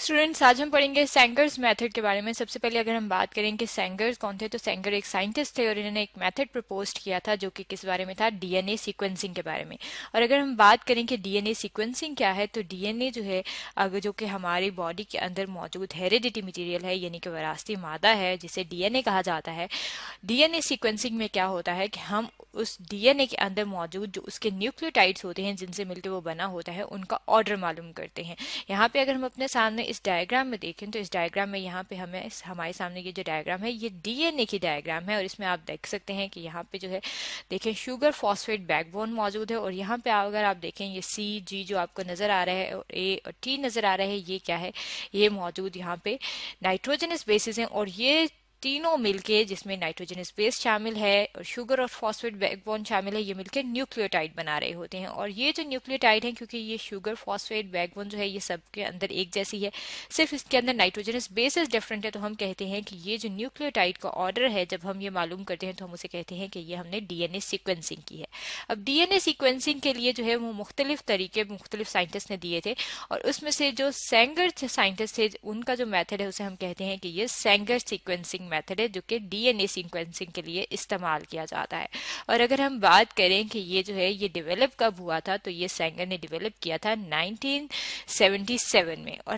Students, आज हम पढ़ेंगे सेंगर्स मेथड के बारे में। सबसे पहले अगर हम बात करें कि सेंगर्स कौन थे, तो सेंगर एक साइंटिस्ट थे और इन्होंने एक मेथड प्रपोज किया था जो कि किस बारे में था, डीएनए सीक्वेंसिंग के बारे में। और अगर हम बात करें कि डीएनए सीक्वेंसिंग क्या है, तो डीएनए जो है अगर जो कि हमारी बॉडी के अंदर मौजूद हेरिडिटी मटीरियल है, यानी कि विरासती मादा है, जिसे डीएनए कहा जाता है। डीएनए सीक्वेंसिंग में क्या होता है कि हम उस डीएनए के अंदर मौजूद जो उसके न्यूक्लियोटाइड्स होते हैं जिनसे मिलकर वो बना होता है, उनका ऑर्डर मालूम करते हैं। यहाँ पे अगर हम अपने सामने इस डायग्राम में देखें तो इस डायग्राम में यहाँ पे हमारे सामने ये जो डायग्राम है ये डीएनए की डायग्राम है। और इसमें आप देख सकते हैं कि यहाँ पे जो है देखें शुगर फॉस्फेट बैकबोन मौजूद है। और यहाँ पे अगर आप देखें ये सी जी जो आपको नजर आ रहा है और ए और टी नजर आ रहा है, ये क्या है, ये मौजूद यहाँ पे नाइट्रोजनस बेसिस हैं। और ये तीनों मिलके, जिसमें नाइट्रोजनस बेस शामिल है और शुगर और फॉस्फेट बैकबोन शामिल है, ये मिलके न्यूक्लियोटाइड बना रहे होते हैं। और ये जो न्यूक्लियोटाइड है, क्योंकि ये शुगर फॉस्फेट बैकबोन जो है ये सबके अंदर एक जैसी है, सिर्फ इसके अंदर नाइट्रोजनस बेसिस डिफरेंट है, तो हम कहते हैं कि ये जो न्यूक्लियोटाइड का ऑर्डर है, जब हम ये मालूम करते हैं तो हम उसे कहते हैं कि ये हमने डीएनए सीक्वेंसिंग की है। अब डीएनए सीक्वेंसिंग के लिए जो है वो मुख्तलिफ तरीके मुख्तलिफ साइंटिस्ट ने दिए थे, और उसमें से जो सेंगर साइंटिस्ट थे उनका जो मेथड है उसे हम कहते हैं कि ये सेंगर सीक्वेंसिंग मेथड है, जो कि डीएनए सीक्वेंसिंग के लिए इस्तेमाल किया जाता है। और अगर हम बात करें कि ये जो है ये डेवलप कब हुआ था, तो ये सेंगर ने डेवलप किया था 1977 में। और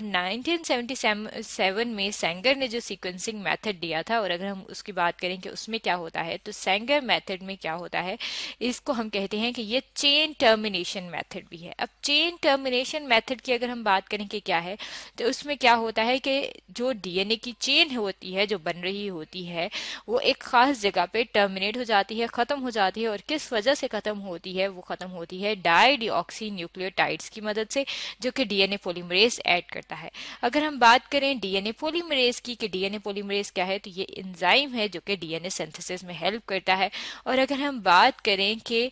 1977 में सेंगर ने जो सीक्वेंसिंग मेथड दिया था, और अगर हम उसकी बात करें कि उसमें क्या होता है, तो सेंगर मेथड में क्या होता है, इसको हम कहते हैं कि ये चेन टर्मिनेशन मेथड भी है। अब चेन टर्मिनेशन मेथड की अगर हम बात करें कि क्या है, तो उसमें क्या होता है कि जो डीएनए की चेन होती है जो बन रही होती है, वो एक खास जगह पे टर्मिनेट हो जाती है, खत्म हो जाती है। और किस वजह से खत्म होती है, वो खत्म होती है डाईडीऑक्सी न्यूक्लियोटाइड्स की मदद से, जो कि डीएनए पॉलीमरेज ऐड करता है। अगर हम बात करें डीएनए पॉलीमरेज की कि डीएनए पॉलीमरेज क्या है, तो ये एंजाइम है जो कि डीएनए सिंथेसिस में हेल्प करता है। और अगर हम बात करें कि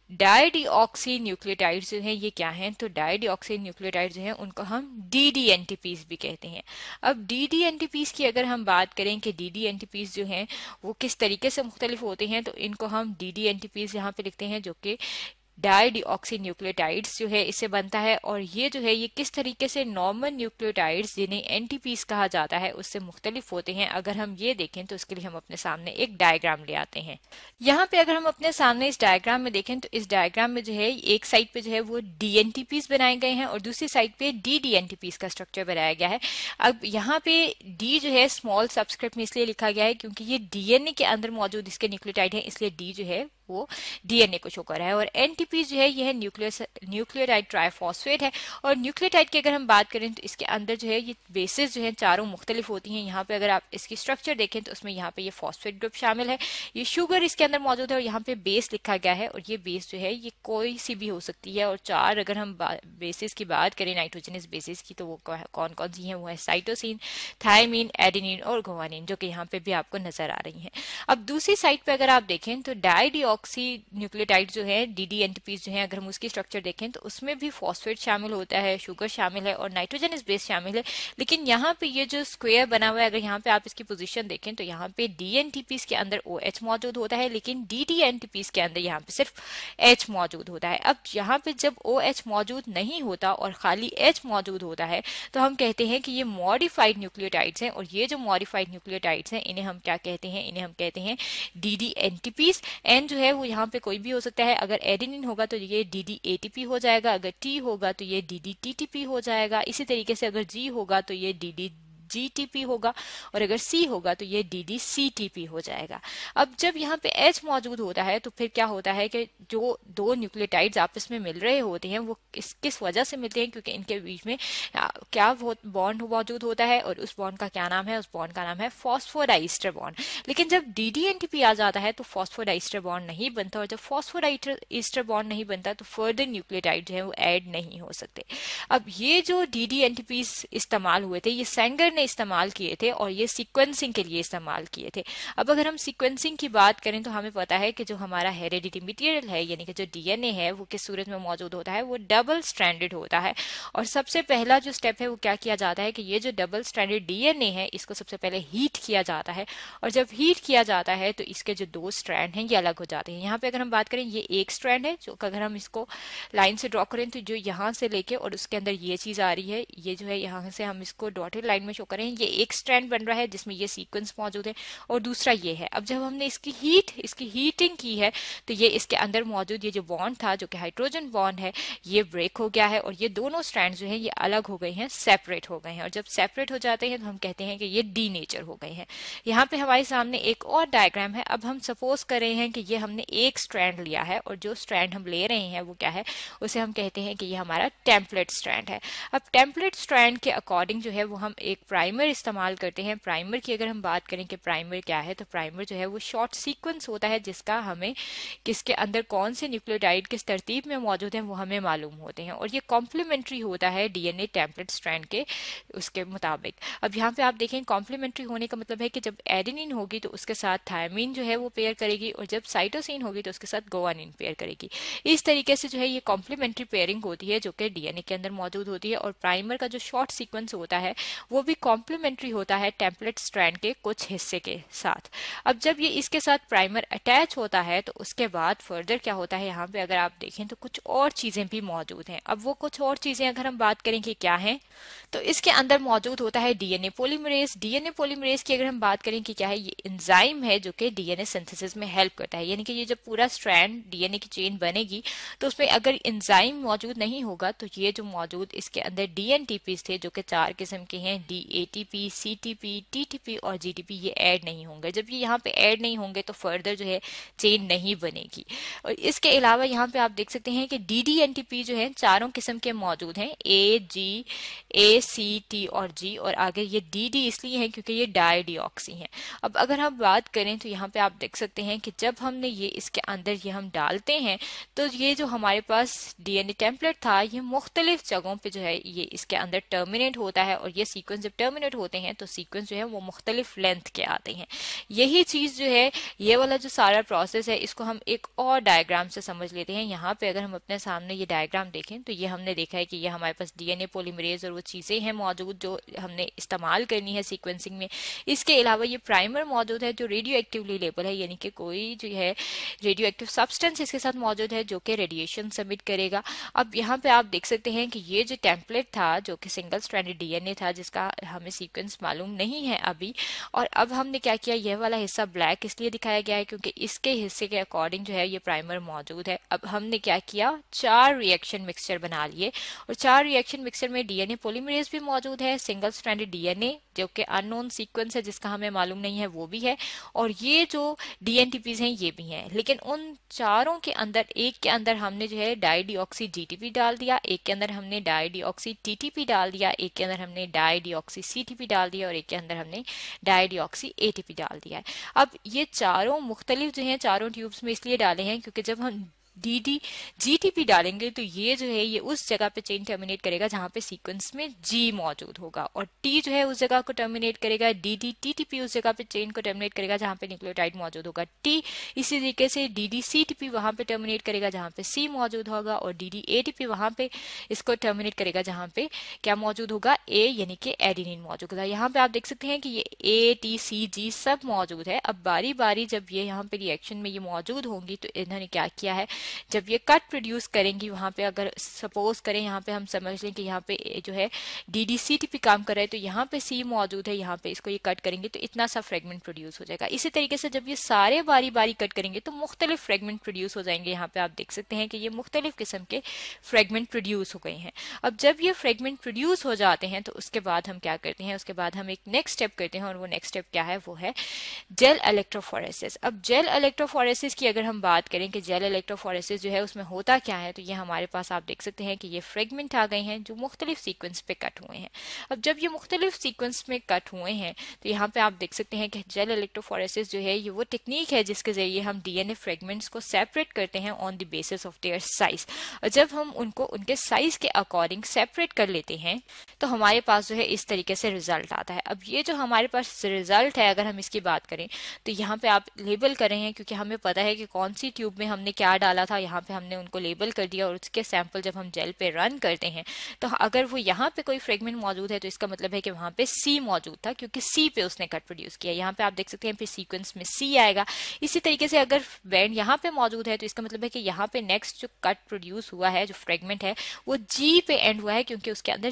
डाईडीऑक्सी न्यूक्लियोटाइड्स जो हैं ये क्या हैं, तो डाईडीऑक्सी न्यूक्लियोटाइड्स जो हैं उनको हम डीडीएनटीपीज भी कहते हैं। अब डीडीएनटीपीज की अगर हम बात करें कि डीडीएनटीपीज जो हैं वो किस तरीके से मुख्तलिफ होते हैं, तो इनको हम डीडीएनटीपीज यहाँ पे लिखते हैं, जो कि डाईडीऑक्सी न्यूक्लियोटाइड्स जो है इससे बनता है। और ये जो है ये किस तरीके से नॉर्मल न्यूक्लियोटाइड्स जिन्हें एनटीपीज कहा जाता है उससे मुख्तलिफ होते हैं, अगर हम ये देखें तो इसके लिए हम अपने सामने एक डायग्राम ले आते हैं। यहाँ पे अगर हम अपने सामने इस डायग्राम में देखें तो इस डायग्राम में जो है एक साइड पे जो है वो डीएनटीपीज बनाए गए हैं और दूसरी साइड पे डीडीएनटीपीज का स्ट्रक्चर बनाया गया है। अब यहाँ पे डी जो है स्मॉल सबस्क्रिप्ट में इसलिए लिखा गया है क्योंकि ये डीएनए के अंदर मौजूद इसके न्यूक्लियोटाइड है, इसलिए डी जो है वो डीएनए को शो कर रहा है। और एनटीपी जो है यह न्यूक्लियोटाइड ट्राइफॉस्फेट है। और न्यूक्लियोटाइड की अगर हम बात करें तो इसके अंदर जो है ये बेसिस जो है चारों मुख्तलिफ होती हैं। यहाँ पे अगर आप इसकी स्ट्रक्चर देखें तो उसमें यहाँ पे ये फॉस्फेट ग्रुप शामिल है, ये शुगर इसके अंदर मौजूद है और यहाँ पे बेस लिखा गया है। और ये बेस जो है ये कोई सी भी हो सकती है। और चार अगर हम बेसिस की बात करें नाइट्रोजनस बेसिस की, तो वो कौन कौन सी हैं, वो है साइटोसिन, थायमीन, एडेनिन और गुआनिन, जो कि यहाँ पे भी आपको नजर आ रही हैं। अब दूसरी साइड पे अगर आप देखें तो डाईडीऑक्सी न्यूक्लियोटाइड जो है डीडीएनटीपीज जो है, अगर हम उसकी स्ट्रक्चर देखें तो उसमें भी फॉस्फेट शामिल होता है, शुगर शामिल है और नाइट्रोजनस बेस शामिल है। लेकिन यहाँ पे ये जो स्क्वायर बना हुआ है, अगर यहाँ पे आप इसकी पोजीशन देखें तो यहाँ पे डीएनटीपीज के अंदर OH मौजूद होता है, लेकिन डीडीएनटीपीज के अंदर यहाँ पे सिर्फ H मौजूद होता है। अब यहाँ पे जब OH मौजूद नहीं होता और खाली H मौजूद होता है तो हम कहते हैं कि ये मॉडिफाइड न्यूक्लियोटाइड्स हैं। और ये जो मॉडिफाइड न्यूक्लियोटाइड्स हैं इन्हें हम क्या कहते हैं, इन्हें हम कहते हैं डीडीएनटीपीज। एन जो है वो यहाँ पे कोई भी हो सकता है, अगर एडेनिन होगा तो ये डीडीएटीपी हो जाएगा, अगर टी होगा तो ये डीडीटीटीपी हो जाएगा, इसी तरीके से अगर जी होगा तो ये GTP होगा, और अगर C होगा तो ये DDCTP हो जाएगा। अब जब यहाँ पे H मौजूद होता है तो फिर क्या होता है कि जो दो न्यूक्लियोटाइड्स आपस में मिल रहे होते हैं वो किस वजह से मिलते हैं, क्योंकि इनके बीच में क्या बॉन्ड मौजूद होता है, और उस बॉन्ड का क्या नाम है, उस बॉन्ड का नाम है फॉस्फोडाइस्टर बॉन्ड। लेकिन जब DDNTP आ जाता है तो फॉस्फोडाइस्टर बॉन्ड नहीं बनता, और जब फॉस्फोडाइस्टर बॉन्ड नहीं बनता तो फर्दर न्यूक्लियोटाइड जो है वो ऐड नहीं हो सकते। अब ये जो DDNTPs इस्तेमाल हुए थे ये सेंगर ने इस्तेमाल किए थे और ये सीक्वेंसिंग के लिए इस्तेमाल किए थे। अब अगर हम सीक्वेंसिंग की बात करें तो हमें पता है कि जो हमारा हेरेडिटी मटेरियल है यानी कि जो डीएनए है वो किस सूरत में मौजूद होता है, वो डबल स्ट्रैंडेड होता है। और सबसे पहला जो स्टेप है वो क्या किया जाता है कि ये जो डबल स्ट्रैंडेड डीएनए है इसको सबसे पहले हीट किया जाता है, और जब हीट किया जाता है तो इसके जो दो स्ट्रैंड हैं ये अलग हो जाते हैं। यहाँ पे अगर हम बात करें ये एक स्ट्रैंड है, जो अगर हम इसको लाइन से ड्रॉ करें तो जो यहाँ से लेके और उसके अंदर ये चीज आ रही है, ये जो है यहाँ से हम इसको डॉटेड लाइन में शो करें, ये एक स्ट्रैंड बन रहा है जिसमें ये सीक्वेंस मौजूद है, और दूसरा ये है। अब जब हमने इसकी हीटिंग की है तो ये इसके अंदर मौजूद ये जो बॉन्ड था जो कि हाइड्रोजन बॉन्ड है ये ब्रेक हो गया है, और ये दोनों स्ट्रैंड जो है ये अलग हो गए हैं, सेपरेट हो गए हैं। और जब सेपरेट हो जाते हैं तो हम कहते हैं कि ये डीनेचर हो गए हैं। यहाँ पे हमारे सामने एक और डायग्राम है। अब हम सपोज कर रहे हैं कि ये हमने एक स्ट्रैंड लिया है, और जो स्ट्रैंड हम ले रहे हैं वो क्या है, उसे हम कहते हैं कि ये हमारा टेम्पलेट स्ट्रैंड है। अब टेम्पलेट स्ट्रैंड के अकॉर्डिंग जो है वो हम एक प्राइमर इस्तेमाल करते हैं। प्राइमर की अगर हम बात करें कि प्राइमर क्या है, तो प्राइमर जो है वो शॉर्ट सीक्वेंस होता है जिसका हमें किसके अंदर कौन से न्यूक्लियोटाइड किस तरतीब में मौजूद हैं वो हमें मालूम होते हैं, और ये कॉम्प्लीमेंट्री होता है डीएनए टेम्पलेट स्ट्रैंड के उसके मुताबिक। अब यहाँ पे आप देखें कॉम्प्लीमेंट्री होने का मतलब है कि जब एडेनिन होगी तो उसके साथ थायमीन जो है वो पेयर करेगी, और जब साइटोसिन होगी तो उसके साथ गुआनिन पेयर करेगी। इस तरीके से जो है ये कॉम्प्लीमेंट्री पेयरिंग होती है जो कि डीएनए के अंदर मौजूद होती है। और प्राइमर का जो शॉर्ट सीक्वेंस होता है वो भी कॉम्प्लीमेंट्री होता है टेम्पलेट स्ट्रैंड के कुछ हिस्से के साथ। अब जब ये इसके साथ प्राइमर अटैच होता है तो उसके बाद फर्दर क्या होता है, यहाँ पे अगर आप देखें तो कुछ और चीजें भी मौजूद हैं। अब वो कुछ और चीजें अगर हम बात करें कि क्या है, तो इसके अंदर मौजूद होता है डीएनए पॉलीमरेज। डीएनए पॉलीमरेज की अगर हम बात करें कि क्या है, ये एंजाइम है जो कि डीएनए सिंथेसिस में हेल्प करता है। यानी कि ये जब पूरा स्ट्रैंड डीएनए की चेन बनेगी तो उसमें अगर एंजाइम मौजूद नहीं होगा तो ये जो मौजूद इसके अंदर डीएनटीपीज थे जो कि 4 किस्म के हैं, डीएटीपी, सीटीपी, टीटीपी और जीटीपी, ये ऐड नहीं होंगे। जब ये यहाँ पे ऐड नहीं होंगे तो फर्दर जो है चेन नहीं बनेगी। और इसके अलावा यहाँ पे आप देख सकते हैं कि डीडीएनटीपी जो है 4 किस्म के मौजूद हैं, ए, जी, ए, सी, टी और जी, और आगे ये डी इसलिए है क्योंकि ये डाईडीऑक्सी है। अब अगर हम बात करें तो यहाँ पे आप देख सकते हैं कि जब हमने ये इसके अंदर ये हम डालते हैं तो ये जो हमारे पास डीएनए टेम्पलेट था ये मुख्तलिफ जगहों पे जो है ये इसके अंदर टर्मिनेट होता है, और ये सीक्वेंस जब टर्मिनेट होते हैं तो सीक्वेंस जो है वो मुख्तलिफ लेंथ के आते हैं। यही चीज जो है, ये वाला जो सारा प्रोसेस है इसको हम एक और डायग्राम से समझ लेते हैं। यहाँ पे अगर हम अपने सामने ये डायग्राम देखें तो ये हमने देखा है कि ये हमारे पास डीएनए पॉलीमरेज और वो चीजें हैं मौजूद जो हमने इस्तेमाल करनी है सीक्वेंसिंग में। इसके अलावा ये प्राइमर मौजूद है जो रेडियो एक्टिवली लेबल है, यानी कि कोई जो है रेडियो एक्टिव सब्सटेंस इसके साथ मौजूद है जो कि रेडिएशन सबमिट करेगा। अब यहाँ पे आप देख सकते हैं कि ये जो टेम्पलेट था जो कि सिंगल स्ट्रैंडेड डीएनए था जिसका हमें सीक्वेंस मालूम नहीं है अभी, और अब हमने क्या किया, यह वाला हिस्सा ब्लैक इसलिए दिखाया गया है क्योंकि इसके हिस्से के अकॉर्डिंग जो है ये प्राइमर मौजूद है। अब हमने क्या किया, 4 रिएक्शन मिक्सचर बना लिए, और 4 रिएक्शन मिक्सचर में डीएनए पॉलीमरेज भी मौजूद है, सिंगल स्ट्रैंडेड डीएनए जो कि अननोन सीक्वेंस है जिसका हमें मालूम नहीं है वो भी है, और ये जो डीएनटीपीज हैं ये भी हैं। लेकिन उन चारों के अंदर एक के अंदर हमने जो है डाईडीऑक्सी जीटीपी डाल दिया, एक के अंदर हमने डाईडीऑक्सी टीटीपी डाल दिया, एक के अंदर हमने डाईडीऑक्सी सीटीपी डाल दिया, और एक के अंदर हमने डाईडीऑक्सी एटीपी डाल दिया है। अब ये चारों मुख्तलिफ जो हैं चारों ट्यूब्स में इसलिए डाले हैं क्योंकि जब हम जीटीपी डालेंगे तो ये जो है ये उस जगह पे चेन टर्मिनेट करेगा जहां पे सीक्वेंस में जी मौजूद होगा, और टी जो है उस जगह को टर्मिनेट करेगा, टीटीपी उस जगह पे चेन को टर्मिनेट करेगा जहां पे न्यूक्लियोटाइड मौजूद होगा, टी इसी तरीके से सीटीपी वहां पे टर्मिनेट करेगा जहां पे सी मौजूद होगा, और एटीपी वहां पे इसको टर्मिनेट करेगा जहां पे क्या मौजूद होगा, ए यानी कि एडेनिन मौजूद होगा। यहाँ पे आप देख सकते हैं कि ये ए, टी, सी, जी सब मौजूद है। अब बारी बारी जब ये यहाँ पे रिएक्शन में ये मौजूद होंगी तो इन्होंने क्या किया है, जब ये कट प्रोड्यूस करेंगी वहां पे अगर सपोज करें यहाँ पे हम समझ लें कि यहाँ पे जो है सीटीपी काम कर रहा है तो यहाँ पे सी मौजूद है, यहाँ पे इसको ये कट करेंगे तो इतना सा फ्रेगमेंट प्रोड्यूस हो जाएगा। इसी तरीके से जब ये सारे बारी बारी कट करेंगे तो मुख्तलिफ फ्रेगमेंट प्रोड्यूस हो जाएंगे। यहाँ पे आप देख सकते हैं कि ये मुख्तलिफ किस्म के फ्रेगमेंट प्रोड्यूस हो गए हैं। अब जब ये फ्रेगमेंट प्रोड्यूस हो जाते हैं तो उसके बाद हम क्या करते हैं, उसके बाद हम एक नेक्स्ट स्टेप करते हैं, और वो नेक्स्ट स्टेप क्या है, वो है जेल इलेक्ट्रोफोरेसिस। अब जेल इलेक्ट्रोफोरेसिस की अगर हम बात करें कि जेल इलेक्ट्रोफोरेसिस इलेक्ट्रोफोरेसिस जो है उसमें होता क्या है, तो ये हमारे पास आप देख सकते हैं कि ये फ्रेगमेंट आ गए हैं जो मुख्तलिफ सीक्वेंस पे कट हुए हैं। अब जब ये मुख्तलिफ सीक्वेंस में कट हुए हैं तो यहाँ पे आप देख सकते हैं कि जेल इलेक्ट्रोफोरेसिस जो है ये वो टेक्निक है जिसके जरिए हम डीएनए फ्रेगमेंट्स को सेपरेट करते हैं on the basis of their size. और जब हम उनको उनके साइज के अकॉर्डिंग सेपरेट कर लेते हैं तो हमारे पास जो है इस तरीके से रिजल्ट आता है। अब ये जो हमारे पास रिजल्ट है, अगर हम इसकी बात करें तो यहाँ पे आप लेबल कर रहे हैं क्योंकि हमें पता है कि कौन सी ट्यूब में हमने क्या डाला था, यहाँ पे हमने उनको लेबल कर दिया और उसके सैंपल जब हम जेल पे रन करते हैं तो अगर वो यहाँ पे कोई फ्रेगमेंट मौजूद है तो इसका मतलब है कि वहां पे सी मौजूद था क्योंकि सी पे उसने कट प्रोड्यूस किया। यहाँ पे आप देख सकते हैं फिर सीक्वेंस में सी आएगा। इसी तरीके से अगर बैंड यहाँ पे मौजूद है तो इसका मतलब है कि यहाँ पे नेक्स्ट जो कट प्रोड्यूस हुआ है, जो फ्रेगमेंट है, वो जी पे एंड हुआ है क्योंकि उसके अंदर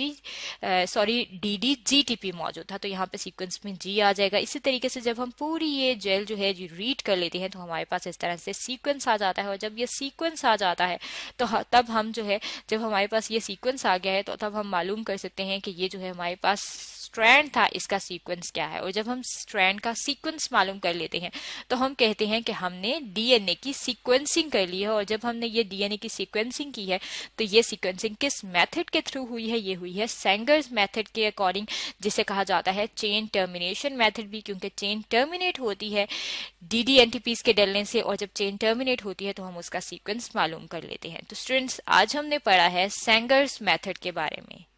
डी जीटीपी मौजूद था, तो यहाँ पे सीक्वेंस में जी आ जाएगा। इसी तरीके से जब हम पूरी ये जेल जो है रीड कर लेते हैं तो हमारे पास इस तरह से सीक्वेंस आ जाता है। और जब ये सीक्वेंस आ जाता है तो तब हम जो है, जब हमारे पास ये सीक्वेंस आ गया है तो तब हम मालूम कर सकते हैं कि ये जो है हमारे पास स्ट्रैंड था, इसका सीक्वेंस क्या है। और जब हम स्ट्रैंड का सीक्वेंस मालूम कर लेते हैं तो हम कहते हैं कि हमने डीएनए की सीक्वेंसिंग कर ली है। और जब हमने ये डीएनए की सीक्वेंसिंग की है तो ये सीक्वेंसिंग किस मेथड के थ्रू हुई है, ये हुई है सेंगर्स मेथड के अकॉर्डिंग, जिसे कहा जाता है चेन टर्मिनेशन मेथड भी, क्योंकि चेन टर्मिनेट होती है डीडीएनटीपीस के डलने से और जब चेन टर्मिनेट होती है तो हम उसका सीक्वेंस मालूम कर लेते हैं। तो स्टूडेंट्स, आज हमने पढ़ा है सेंगर्स मेथड के बारे में।